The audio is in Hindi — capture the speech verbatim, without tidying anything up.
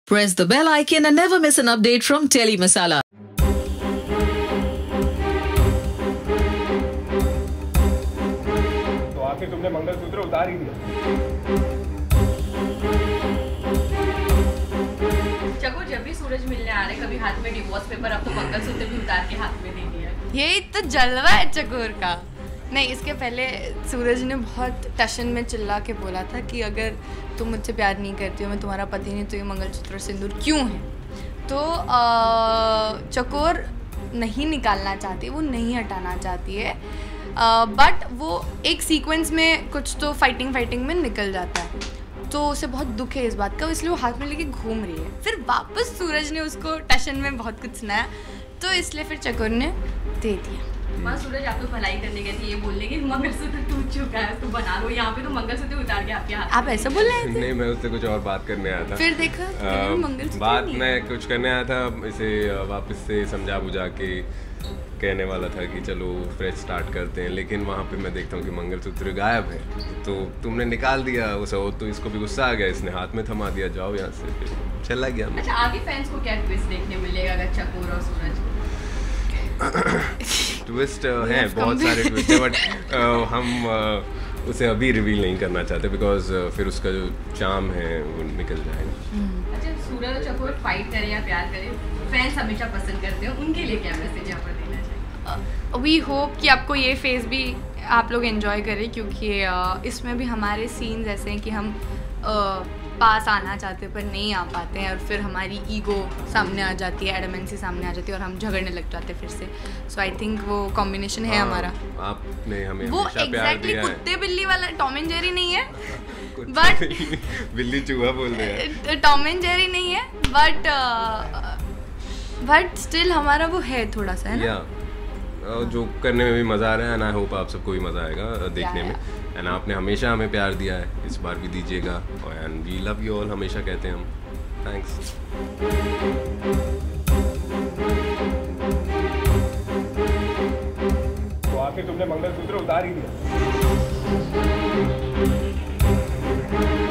Press the bell icon and never miss an update from Teli Masala. तो आखिर तुमने मंगलसूत्र उतार ही दिया। चको जब भी सूरज मिलने आ रहे कभी हाथ में डिवोर्स पेपर, अब तो मंगलसूत्र भी उतार के हाथ में दे दिया। यही तो जलवा है चकोर का। नहीं, इसके पहले सूरज ने बहुत टशन में चिल्ला के बोला था कि अगर तुम मुझसे प्यार नहीं करती हो, मैं तुम्हारा पति नहीं, तो ये मंगलसूत्र सिंदूर क्यों है। तो आ, चकोर नहीं निकालना चाहती, वो नहीं हटाना चाहती है, बट वो एक सीक्वेंस में कुछ तो फाइटिंग फाइटिंग में निकल जाता है, तो उसे बहुत दुख है इस बात का, इसलिए वो हाथ में लेके घूम रही है। फिर वापस सूरज ने उसको टशन में बहुत कुछ सुनाया, तो इसलिए फिर चकोर ने दे दिया। वहाँ सूरज आप तो भलाई करने गए थे, ये बोलने की मंगलसूत्र टूट चुका है तो बना लो, यहाँ पे तो मंगलसूत्र उतार के आपके हाथ। आप ऐसा बोल रहे थे? नहीं, मैं उससे कुछ और बात करने आया था। फिर देखा मंगलसूत्र बात मैं कुछ करने आया था, इसे वापस से समझा बुझा के कहने वाला था कि चलो फ्रेश स्टार्ट करते हैं, लेकिन वहाँ पे मैं देखता हूँ कि मंगलसूत्र गायब है, तो तुमने निकाल दिया उसे, तो इसको भी गुस्सा आ गया, इसने हाथ में थमा दिया, जाओ यहाँ से, फिर चला गया। अच्छा, आगे फैंस को क्या ट्विस्ट देखने मिलेगा अगर चकोर और सूरज? ट्विस्ट हैं, बहुत सारे ट्विस्ट हैं, बट हम uh, उसे अभी रिवील नहीं करना चाहते, बिकॉज uh, फिर उसका जो चार्म है वो निकल जाएगा। अच्छा, सूरज और चकोर फाइट करें या प्यार करें, फैंस हमेशा पसंद करते हैं, उनके लिए क्या मैसेज यहाँ पर देना चाहिए? वी होप कि आपको ये फेज़ भी आप लोग एंजॉय करें, क्योंकि uh, इसमें भी हमारे सीन्स ऐसे हैं कि हम uh, पास आना चाहते हैं पर नहीं आ पाते हैं, और फिर हमारी ईगो सामने आ जाती है, एडमेंसी सामने आ जाती है, और हम झगड़ने लग जाते हैं फिर से। सो आई थिंक वो कॉम्बिनेशन है हमारा। आपने हमें वो एग्जैक्टली कुत्ते बिल्ली वाला टॉम एंड जेरी नहीं है, बट बिल्ली चूहा बोल रहे हैं, टॉम एंड जेरी नहीं है, बट बट स्टिल हमारा वो है थोड़ा सा, है ना, जो करने में भी मज़ा आ रहा है, एंड आई होप आप सबको भी मज़ा आएगा देखने में। एंड आपने हमेशा हमें प्यार दिया है, इस बार भी दीजिएगा, and we love you all, हमेशा कहते हैं हम। थैंक्स। तो आखिर तुमने मंगलसूत्र उतार ही दिया।